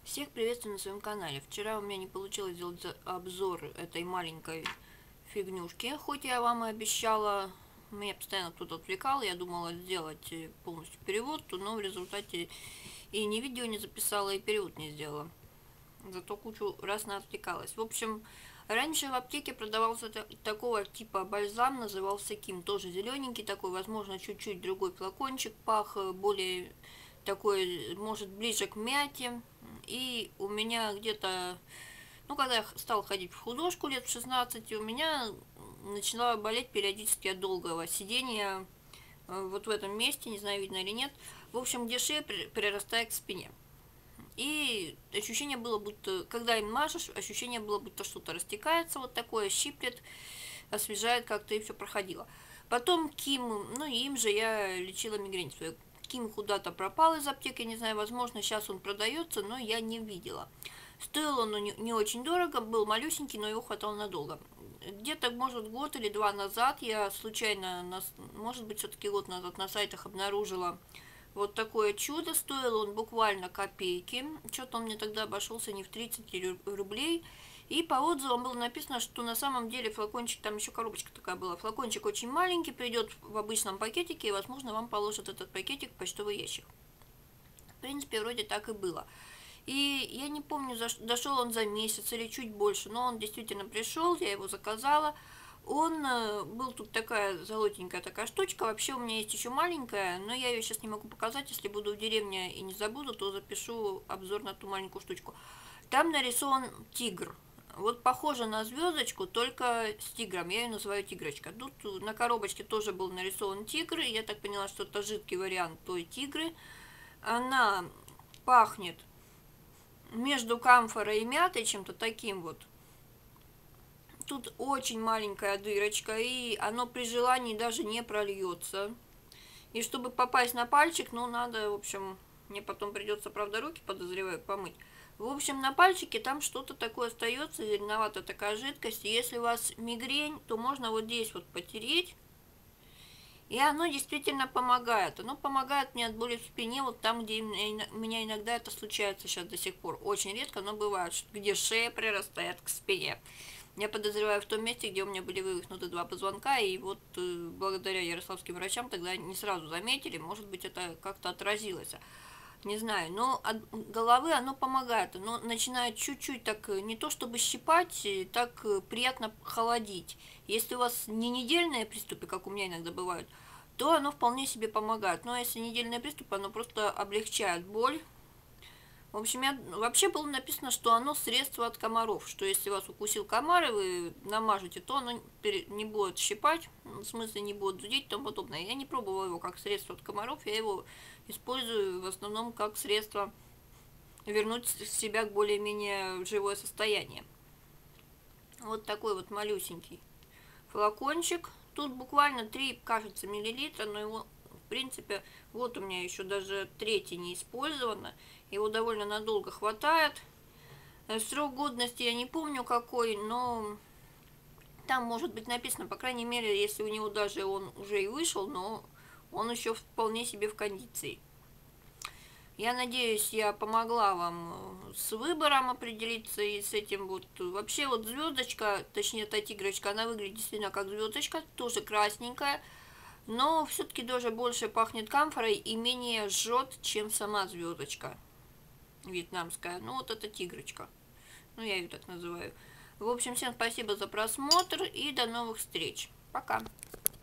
Всех приветствую на своем канале. Вчера у меня не получилось сделать обзор этой маленькой фигнюшки, хоть я вам и обещала. Меня постоянно кто-то отвлекал, я думала сделать полностью перевод, но в результате и ни видео не записала, и перевод не сделала. Зато кучу раз отвлекалась. В общем, раньше в аптеке продавался такого типа бальзам, назывался Ким, тоже зелененький такой, возможно, чуть-чуть другой флакончик, пах более такой, может, ближе к мяте. И у меня где-то, когда я стала ходить в художку лет в 16, у меня начала болеть периодически от долгого сидения вот в этом месте, не знаю, видно или нет, в общем, где шея прирастает к спине. И ощущение было, будто, когда им мажешь, ощущение было, будто что-то растекается, вот такое, щиплет, освежает как-то, и все проходило. Потом Ким, им же я лечила мигрень свою. Ким куда-то пропал из аптеки, не знаю, возможно, сейчас он продается, но я не видела. Стоил он не очень дорого, был малюсенький, но его хватало надолго. Где-то, может, год или два назад я случайно, может быть, все-таки год назад на сайтах обнаружила вот такое чудо. Стоил он буквально копейки. Что-то он мне тогда обошелся не в 30 рублей. И по отзывам было написано, что на самом деле флакончик, там еще коробочка такая была, флакончик очень маленький, придет в обычном пакетике, и, возможно, вам положат этот пакетик в почтовый ящик. В принципе, вроде так и было. И я не помню, дошел он за месяц или чуть больше, но он действительно пришел, я его заказала. Он был тут такая золотенькая такая штучка, вообще у меня есть еще маленькая, но я ее сейчас не могу показать, если буду в деревне и не забуду, то запишу обзор на ту маленькую штучку. Там нарисован тигр. Вот похоже на звездочку, только с тигром. Я ее называю тигрочка. Тут на коробочке тоже был нарисован тигр. Я так поняла, что это жидкий вариант той тигры. Она пахнет между камфорой и мятой, чем-то таким вот. Тут очень маленькая дырочка, и оно при желании даже не прольется. И чтобы попасть на пальчик, надо, в общем, мне потом придется, правда, руки, подозреваю, помыть. В общем, на пальчике там что-то такое остается, зеленоватая такая жидкость. И если у вас мигрень, то можно вот здесь вот потереть. И оно действительно помогает. Оно помогает мне от боли в спине, вот там, где у меня иногда это случается сейчас до сих пор. Очень редко, но бывает, где шея прирастает к спине. Я подозреваю в том месте, где у меня были вывихнуты два позвонка, и вот благодаря ярославским врачам тогда не сразу заметили, может быть, это как-то отразилось. Не знаю, но от головы оно помогает. Оно начинает чуть-чуть так, не то чтобы щипать, так приятно холодить. Если у вас не недельные приступы, как у меня иногда бывают, то оно вполне себе помогает. Но если недельные приступы, оно просто облегчает боль. В общем, вообще было написано, что оно средство от комаров, что если вас укусил комар, и вы намажете, то оно не будет щипать, в смысле не будет зудеть и тому подобное. Я не пробовала его как средство от комаров, я его использую в основном как средство вернуть себя к более-менее живое состояние. Вот такой вот малюсенький флакончик. Тут буквально 3, кажется, миллилитра, но его, в принципе, вот у меня еще даже третий не использовано. Его довольно надолго хватает. Срок годности я не помню какой, но там может быть написано, по крайней мере, если у него даже он уже и вышел, но он еще вполне себе в кондиции. Я надеюсь, я помогла вам с выбором определиться и с этим вот. Вообще вот звездочка, точнее эта тигрочка, она выглядит действительно как звездочка, тоже красненькая, но все-таки даже больше пахнет камфорой и менее жжет, чем сама звездочка вьетнамская. Ну вот это тигрочка, я ее так называю. В общем, всем спасибо за просмотр и до новых встреч. Пока.